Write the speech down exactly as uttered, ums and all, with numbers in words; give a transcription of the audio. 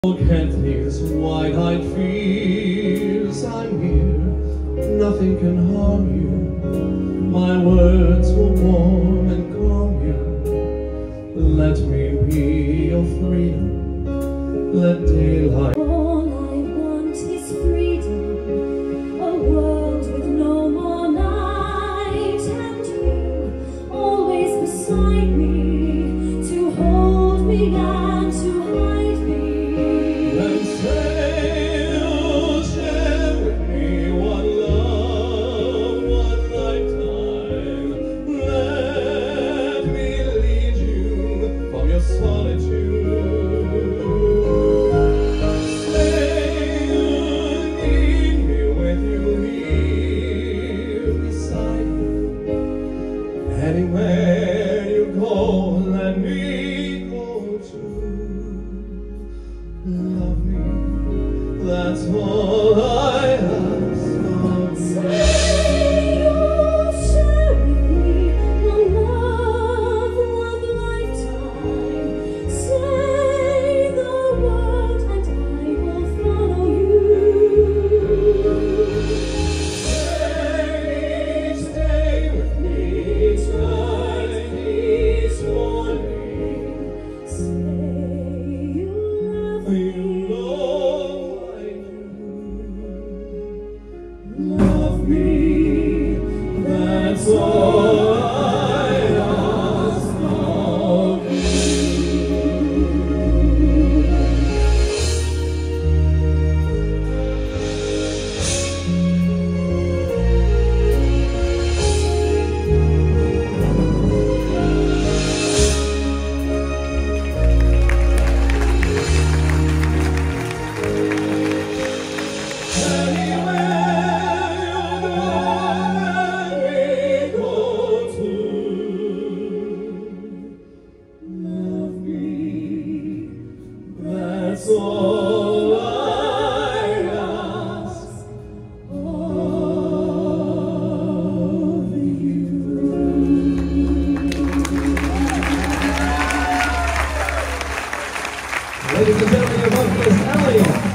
Forget these wide-eyed fears. I'm here, nothing can harm you. My words will warm and calm you. Let me be your freedom. Let daylight. All I want is freedom, a world with no more night, and you always beside me, to hold me and to hide me. And say you'll share with me one love, one lifetime. Let me lead you from your solitude. Anywhere you go, let me go too. Love me, that's all I ask of you. Say you'll share with me one love, one lifetime. Say the word and I will follow you. Stay with me. Love me, that's all I ask of you. That's all I ask of you. Ladies and gentlemen, your vocalist, Elliot.